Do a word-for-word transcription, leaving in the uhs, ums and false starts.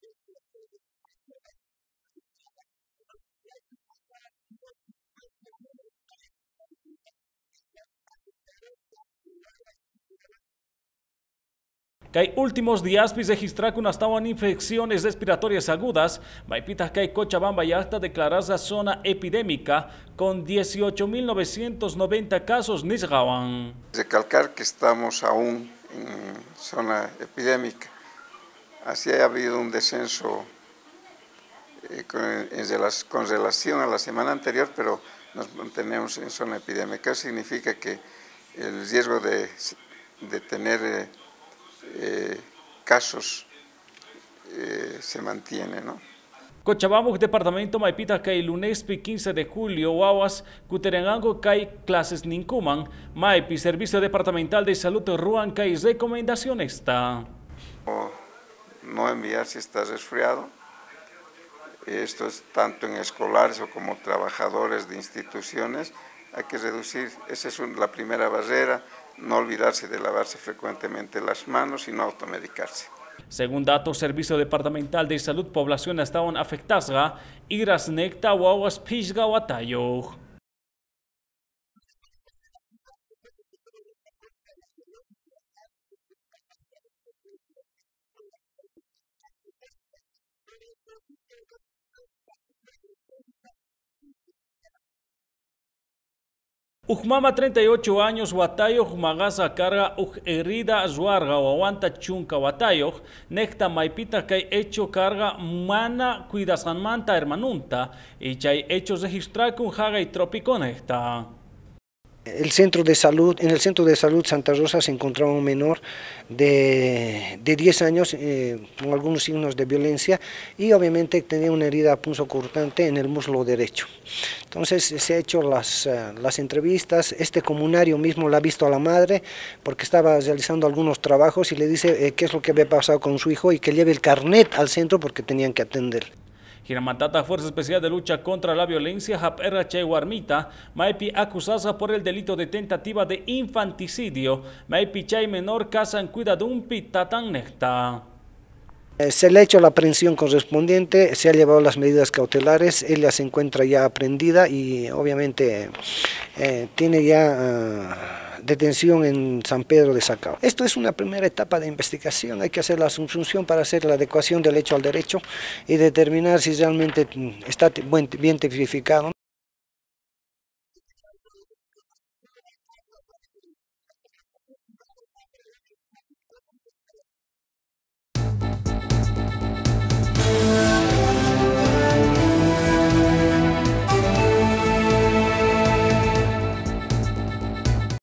Que hay últimos días pues registrar que estaban infecciones respiratorias agudas, Maipitas que hay Cochabamba ya está declarada zona epidémica con dieciocho mil novecientos noventa casos nisgawan. Recalcar que estamos aún en zona epidémica, así ha habido un descenso eh, con, en, con relación a la semana anterior, pero nos mantenemos en zona epidémica. Eso significa que el riesgo de, de tener eh, Eh, casos eh, se mantiene, ¿no? Cochabamba, departamento Maipita, que el lunes quince de julio, Wawas, Cuterenango, que hay clases Nincuman, Maipi, Servicio Departamental de Salud, Ruan, que hay recomendaciones está. No, no enviar si está resfriado. Esto es tanto en escolares o como trabajadores de instituciones. Hay que reducir, esa es la primera barrera. No olvidarse de lavarse frecuentemente las manos y no automedicarse. Según datos, Servicio Departamental de Salud, población estaban afectadas, Iras Necta, Wawas, Pishga, Watayo. Ujmama treinta y ocho años, Watayo, Humagaza carga, uj herida, Zuarga, o aguanta chunca, Watayo, Necta Maipita, que hay hecho carga, mana, cuidasan manta, hermanunta, y que hay hecho registrar con jaga y trópico necta. El centro de salud, en el centro de salud Santa Rosa se encontraba un menor de, de diez años eh, con algunos signos de violencia y obviamente tenía una herida punzocortante en el muslo derecho. Entonces se ha hecho las, uh, las entrevistas, este comunario mismo la ha visto a la madre porque estaba realizando algunos trabajos y le dice eh, qué es lo que había pasado con su hijo y que lleve el carnet al centro porque tenían que atender. Giramatata, Fuerza Especial de Lucha contra la Violencia, Japerra Guarmita, Maipi acusada por el delito de tentativa de infanticidio, Maipi Chay menor casa en cuidado un pitatan necta. Se le ha hecho la aprehensión correspondiente, se ha llevado las medidas cautelares, ella se encuentra ya aprendida y obviamente eh, tiene ya uh, detención en San Pedro de Sacao. Esto es una primera etapa de investigación, hay que hacer la asunción para hacer la adecuación del hecho al derecho y determinar si realmente está bien tipificado.